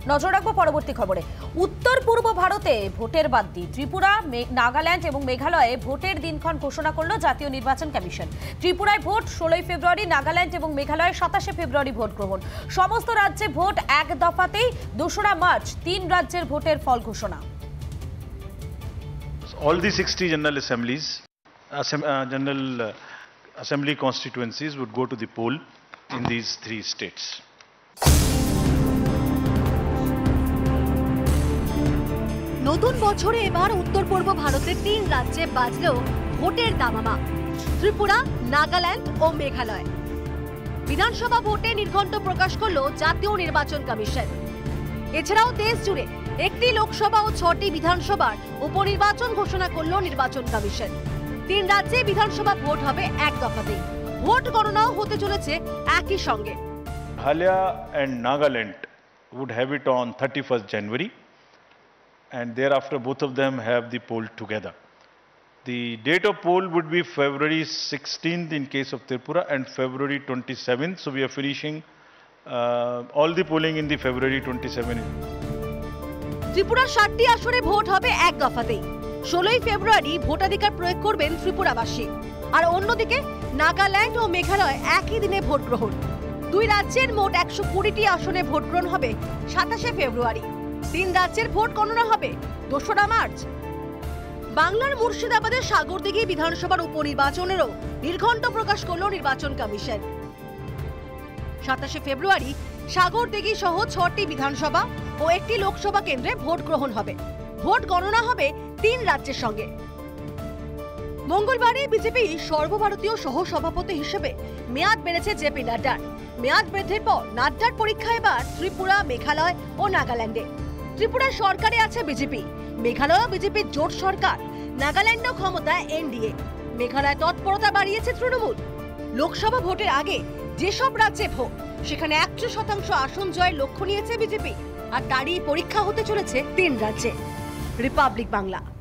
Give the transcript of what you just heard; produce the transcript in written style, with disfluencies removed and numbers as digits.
নজর রাখবো পরবর্তী খবরে। উত্তর পূর্ব ভারতে ভোটের বাদ্যি ত্রিপুরা, নাগাল্যান্ড এবং মেঘালয়ে ভোটের দিনক্ষণ ঘোষণা করল জাতীয় নির্বাচন কমিশন। ত্রিপুরায় ভোট 16 ফেব্রুয়ারি, নাগাল্যান্ড এবং মেঘালয়ে 27 ফেব্রুয়ারি ভোট গ্রহণ। সমস্ত রাজ্যে ভোট এক দফাতেই 2রা মার্চ 3 রাজ্যের ভোটের ফল ঘোষণা। All the 60 general assembly constituencies would go to the poll in these 3 states. নতুন বছরে এবার উত্তর পূর্ব ভারতের 3 রাজ্যে বাজলো ভোটের দামামা, ত্রিপুরা, নাগাল্যান্ড ও মেঘালয়। বিধানসভা ভোটে নির্ঘণ্ট প্রকাশ করলো জাতীয় নির্বাচন কমিশন। এছাড়াও দেশ জুড়ে 1টি লোকসভা ও 6টি বিধানসভার উপনির্বাচন ঘোষণা করলো নির্বাচন কমিশন। 3 রাজ্যে বিধানসভা ভোট হবে এক দফাতেই। ভোট গণনাও হতে চলেছে একই সঙ্গে। Meghalaya and Nagaland would have it on 31st January, and thereafter both of them have the poll together. The date of poll would be February 16th in case of Tripura and February 27th. So we are finishing all the polling in the February 27th. ত্রিপুরার 7টি আসনে vote হবে এক দফাতেই। 16 ফেব্রুয়ারি ভোটাধিকার প্রয়োগ করবেন ত্রিপুরাবাসী। আর অন্যদিকে নাগাল্যান্ড ও মেঘালয় একই দিনে ভোট গ্রহণ। 2 রাজ্যের মোট 120টি আসনে ভোট গ্রহণ হবে 27 ফেব্রুয়ারি। 3 রাজ্যের ভোট গণনা হবে 2রা মার্চ। বাংলার মুর্শিদাবাদের সাগরদিঘি বিধানসভার উপনির্বাচনেরও নির্ঘণ্ট প্রকাশ করল নির্বাচন কমিশন। 27 ফেব্রুয়ারি সাগরদিঘি সহ 6টি বিধানসভা ও 1টি লোকসভা কেন্দ্রে ভোট গ্রহণ হবে। ভোট গণনা হবে 3 রাজ্যের সঙ্গে। মঙ্গলবারে বিজেপি সর্বভারতীয় সহ সভাপতি হিসেবে মেয়াদ বেড়েছে জেপি নাড্ডার। মেয়াদ বৃদ্ধির পর নাড্ডার পরীক্ষা এবার ত্রিপুরা, মেঘালয় ও নাগাল্যান্ডে। ত্রিপুরা সরকারে আছে বিজেপি, মেঘালয় বিজেপির জোট সরকার, নাগাল্যান্ডও ক্ষমতায় এনডিএ। মেঘালয় তৎপরতা বাড়িয়েছে তৃণমূল। লোকসভা ভোটের আগে যেসব রাজ্যে ভোট, সেখানে 100% আসন জয়ের লক্ষ্য নিয়েছে বিজেপি। আর তারই পরীক্ষা হতে চলেছে 3 রাজ্যে। রিপাবলিক বাংলা।